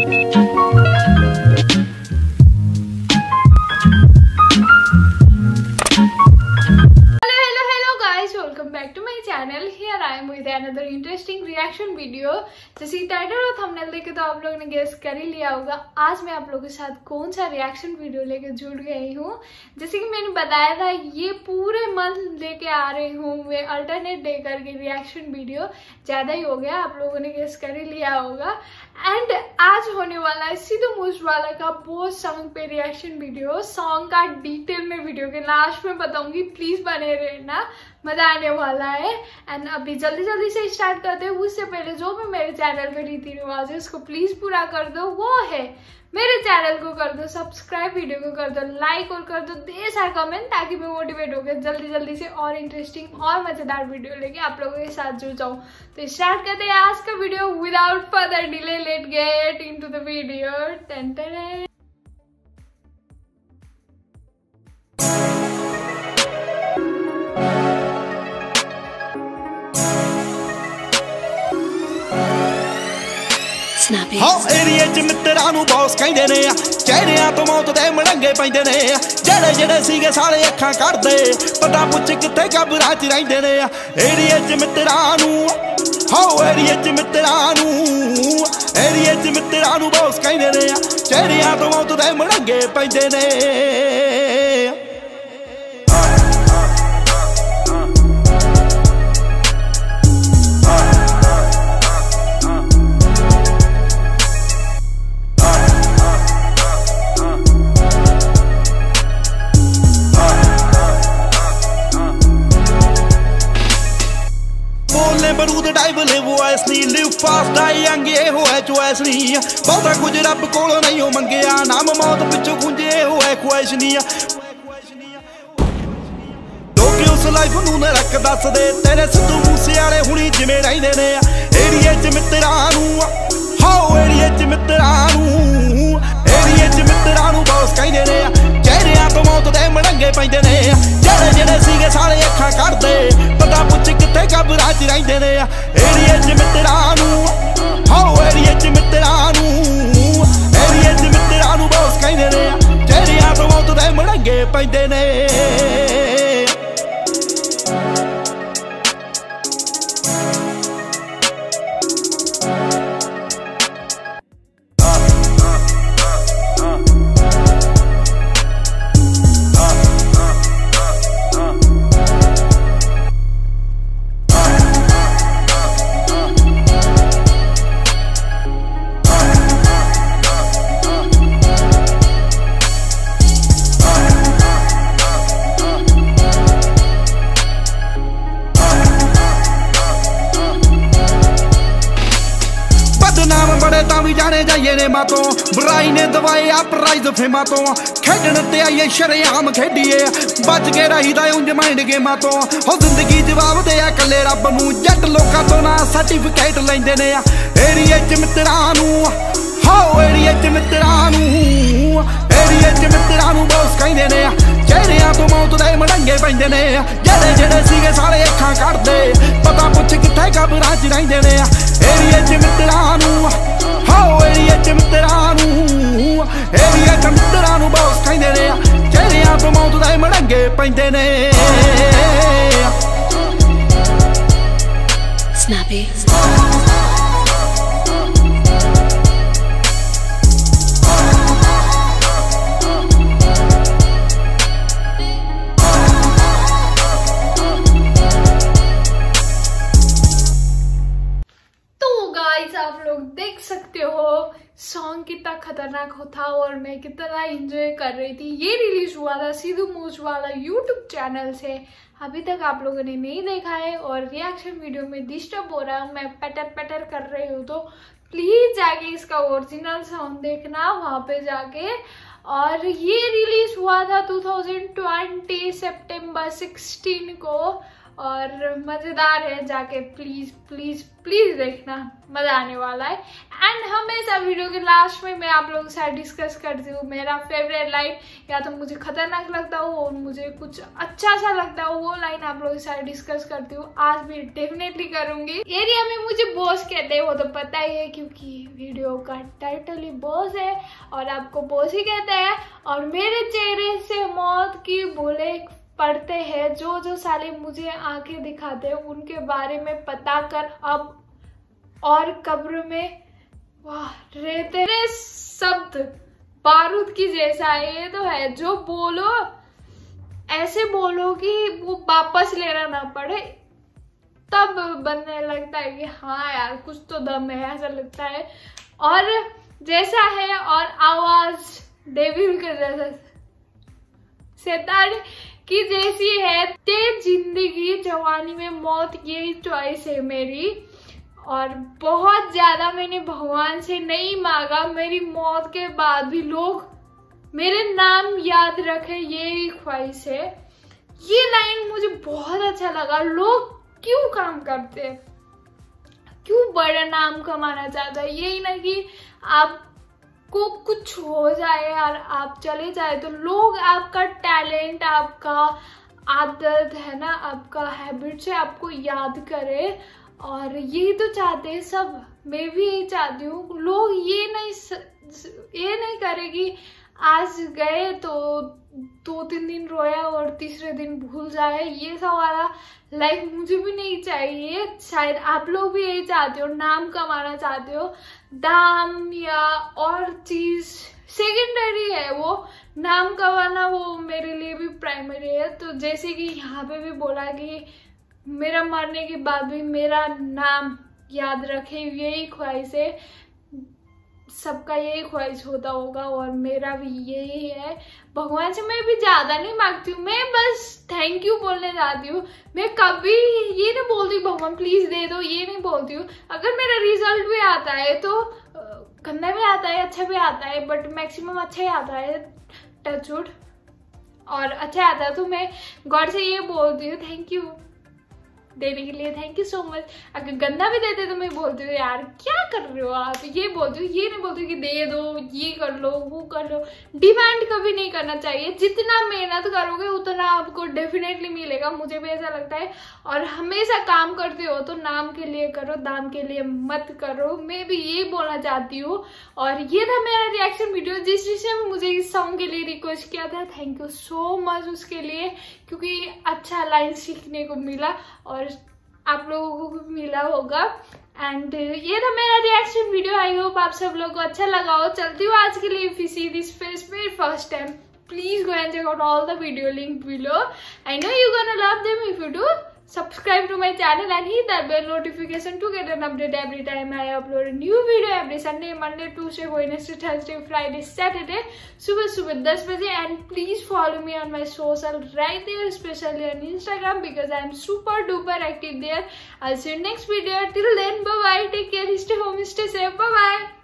Another interesting reaction video. जैसे title और thumbnail देखे तो आप लोगों ने गेस कर ही लिया होगा आज मैं आप लोगों के साथ कौन सा रिएक्शन वीडियो लेके जुड़ गई हूँ। जैसे कि मैंने बताया था ये पूरे मंथ लेके आ रही हूँ मैं अल्टरनेट डे करके रिएक्शन वीडियो। ज़्यादा ही हो गया, आप लोगों ने गेस कर ही लिया होगा। एंड आज होने वाला है सिद्धू मूसेवाला का बोस सॉन्ग पे रिएक्शन वीडियो। सॉन्ग का डिटेल में वीडियो के लास्ट में बताऊंगी, प्लीज बने रहना, मजा आने वाला है। एंड अभी जल्दी जल्दी से स्टार्ट करते हैं। उससे पहले जो भी मेरे चैनल पे रीति रिवाज है उसको प्लीज पूरा कर दो, वो है मेरे चैनल को कर दो सब्सक्राइब, वीडियो को कर दो लाइक और कर दो ढेर सारा कमेंट, ताकि मैं मोटिवेट होकर जल्दी जल्दी से और इंटरेस्टिंग और मजेदार वीडियो लेके आप लोगों के साथ जुड़ जाऊं। तो स्टार्ट करते हैं आज का video without further delay. Let get into the video. Ten ten हाँ एरिया च मित्तरां नूं बॉस कहंदे ने, चेहरिਆਂ ਤੋਂ मौत दे मड़ंगे पैंदे ने। ਜਿਹੜੇ ਜਿਹੜੇ ਸੀਗੇ ਸਾਰੇ ਅੱਖਾਂ ਕੱਢਦੇ, ਪਤਾ ਪੁੱਛ ਕਿੱਥੇ ਕਬਰਾਂ 'ਚ ਰਹਿੰਦੇ ਨੇ। एरिया च मित्तरां नूं, हाँ एरिया च मित्तरां नूं, एरिया च मित्तरां नूं बॉस कहंदे ने। चेहरिਆਂ ਤੋਂ मौत दे मड़ंगे पैंदे ने। बरूद डाइव लिव ऐसनी लिव फास्ट डाई यंग ये हो है चॉइस नहीं। बहुता कुछ रब कोलों नहीं हो मंगिया, नाम मौत पिछों गुंजे हो है ख्वाहिश नहीं। लोग उस लाइफ नूं न रख दस दे, तेरे सिद्धू मूसेवाले हुणी जिवें रहिंदे ने। एरिया च मित्तरां नूं, हाँ एरिया च मित्तरां नूं, एरिया च मित्तरां नूं बॉस कहंदे ने। चेहरिਆਂ ਤੋਂ मौत दे मड़ंगे पैंदे ने। ਜਿਹੜੇ ਜਿਹੜੇ ਸੀਗੇ ਸਾਰੇ ਅੱਖਾਂ ਕੱਢਦੇ, ਪਤਾ ਪੁੱਛ ਕਿੱਥੇ ਕਬਰਾਂ 'ਚ ਰਹਿੰਦੇ ਨੇ। एरिया च मित्तरां नूं, हाँ एरिया च मित्तरां नूं, एरिया च मित्तरां नूं बॉस कहंदे ने। चेहरिਆਂ ਤੋਂ मौत दे मड़ंगे पैंदे ने। भी जाने जाइए ने मातों, बुराई ने दवाए आप प्राइज फेमा तो। खेडन ते आइए शरेआम खेडिए, बच के रहीदा उंज माइंड गेमां तो। हो जिंदगी जवाब दे कल्ले रब नूं, जट लोकां तो ना सर्टिफिकेट लैंदे ने। एरिया च मित्तरां नूं, हाँ एरिया च मित्तरां नूं, एरिया च मित्तरां नूं बॉस कहंदे ने। चेहरिਆਂ ਤੋਂ मौत दे मड़ंगे पैंदे ने। ਜਿਹੜੇ ਜਿਹੜੇ ਸੀਗੇ ਸਾਰੇ ਅੱਖਾਂ ਕੱਢਦੇ, ਪਤਾ ਪੁੱਛ ਕਿੱਥੇ ਕਬਰਾਂ 'ਚ ਰਹਿੰਦੇ ਨੇ। एरिया च मित्तरां नूं, हाँ एरिया च मित्तरां नूं, एरिया च मित्तरां नूं बॉस कहंदे ने। चेहरिਆਂ ਤੋਂ मौत दे मड़ंगे पैंदे ने। Snappy आप लोग देख सकते हो सॉन्ग कितना खतरनाक था और मैं कितना एंजॉय कर रही थी। ये रिलीज हुआ था सिद्धू मूसेवाला यूट्यूब चैनल से। अभी तक आप लोगों ने नहीं देखा है और रिएक्शन वीडियो में डिस्टर्ब हो रहा हूँ, मैं पैटर पैटर कर रही हूँ, तो प्लीज जाके इसका ओरिजिनल सॉन्ग देखना वहाँ पे जाके। और ये रिलीज हुआ था 2020 सितंबर 16 को और मजेदार है, जाके प्लीज प्लीज प्लीज देखना, मजा आने वाला है। एंड हमेशा वीडियो के लास्ट में मैं आप लोगों के साथ डिस्कस करती हूँ मेरा फेवरेट लाइन, या तो मुझे खतरनाक लगता हो और मुझे कुछ अच्छा सा लगता हो वो लाइन आप लोगों के साथ डिस्कस करती हूँ। आज भी डेफिनेटली करूंगी। एरिया में मुझे बॉस कहते हैं वो तो पता ही है क्योंकि वीडियो का टाइटल ही बॉस है और आपको बॉस ही कहते हैं। और मेरे चेहरे से मौत की बोले पढ़ते हैं, जो साले मुझे आंखें दिखाते हैं उनके बारे में पता कर अब और कब्र में वाह रे तेरे शब्द बारूद की जैसा ये तो है। जो बोलो ऐसे बोलो कि वो वापस लेना ना पड़े, तब बनने लगता है कि हाँ यार कुछ तो दम है, ऐसा लगता है। और जैसा है और आवाज डेविल के जैसा शैतान की जैसी है। तेज जिंदगी जवानी में मौत यही चॉइस है मेरी। और बहुत ज्यादा मैंने भगवान से नहीं मांगा मेरी मौत के बाद भी लोग मेरे नाम याद रखे, यही ख्वाहिश है। ये लाइन मुझे बहुत अच्छा लगा। लोग क्यों काम करते हैं, क्यों बड़ा नाम कमाना चाहता है, यही ना कि आपको कुछ हो जाए और आप चले जाए तो लोग आपका टैलेंट, आपका आदत है ना, आपका हैबिट से आपको याद करे। और यही तो चाहते हैं सब, मैं भी यही चाहती हूँ। लोग ये नहीं करे कि आज गए तो 2-3 दिन रोया और तीसरे दिन भूल जाए। ये सब वाला लाइफ मुझे भी नहीं चाहिए। शायद आप लोग भी यही चाहते हो, नाम कमाना चाहते हो। दाम या और चीज सेकेंडरी है, वो नाम कमाना वो मेरे लिए भी प्राइमरी है। तो जैसे कि यहाँ पे भी बोला कि मेरा मरने के बाद भी मेरा नाम याद रखे, यही ख्वाहिश है। सबका यही ख्वाहिश होता होगा और मेरा भी यही है। भगवान से मैं भी ज्यादा नहीं मांगती हूँ, मैं बस थैंक यू बोलने जाती हूँ। मैं कभी ये नहीं बोलती भगवान प्लीज दे दो, ये नहीं बोलती हूँ। अगर मेरा रिजल्ट भी आता है तो गंदा भी आता है अच्छा भी आता है, बट मैक्सिमम अच्छा ही आता है टचवुड। और अच्छा आता है तो मैं गॉड से ये बोलती हूँ थैंक यू देने के लिए, थैंक यू सो मच। अगर गंदा भी देते तो मैं बोलती हूँ यार क्या कर रहे हो आप, ये बोलती हूँ। ये नहीं बोलती हूँ कि दे दो, ये कर लो, वो कर लो। डिमांड कभी नहीं करना चाहिए। जितना मेहनत करोगे उतना आपको डेफिनेटली मिलेगा, मुझे भी ऐसा लगता है। और हमेशा काम करते हो तो नाम के लिए करो, दाम के लिए मत करो। मैं भी ये बोलना चाहती हूँ। और ये था मेरा रिएक्शन वीडियो जिस विषय में मुझे इस सॉन्ग के लिए रिक्वेस्ट किया था। थैंक यू सो मच उसके लिए, क्योंकि अच्छा लाइन सीखने को मिला और आप लोगों को भी मिला होगा। एंड ये था मेरा रिएक्शन वीडियो। आई होप आप सब लोगों को अच्छा लगा हो। चलती हूँ आज के लिए। If you see this face मेरे first time, please go and check out all the video link below. I know you're gonna love them. If you do, subscribe to my channel and hit that bell notification to get an update every time I upload a new video every Sunday, Monday, Tuesday, Wednesday, Thursday, Friday, Saturday, सुबह 10 बजे. And please follow me on my social right there, especially on Instagram because I'm super duper active there. I'll see you next video. Till then, bye bye. Take care. Stay home. Stay safe. Bye bye.